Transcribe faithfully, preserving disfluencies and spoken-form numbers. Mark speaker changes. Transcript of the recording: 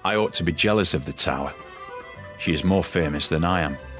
Speaker 1: I ought to be jealous of the tower. She is more famous than I am.